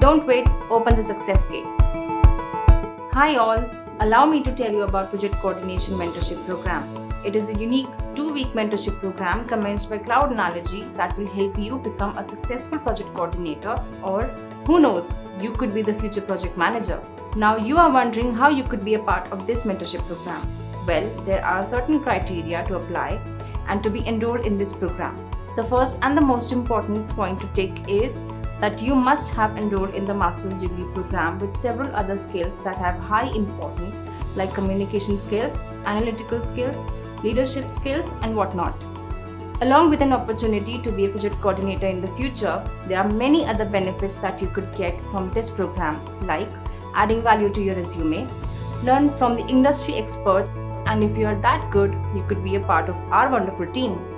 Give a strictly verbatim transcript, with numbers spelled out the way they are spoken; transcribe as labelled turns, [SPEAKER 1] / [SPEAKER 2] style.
[SPEAKER 1] Don't wait, open the Success Gate. Hi all, allow me to tell you about Project Coordination Mentorship Program. It is a unique two-week mentorship program commenced by Cloud Analogy that will help you become a successful project coordinator, or who knows, you could be the future project manager. Now you are wondering how you could be a part of this mentorship program. Well, there are certain criteria to apply and to be enrolled in this program. The first and the most important point to take is that you must have enrolled in the master's degree program with several other skills that have high importance, like communication skills, analytical skills, leadership skills, and whatnot. Along with an opportunity to be a project coordinator in the future, there are many other benefits that you could get from this program, like adding value to your resume, learn from the industry experts, and if you are that good, you could be a part of our wonderful team.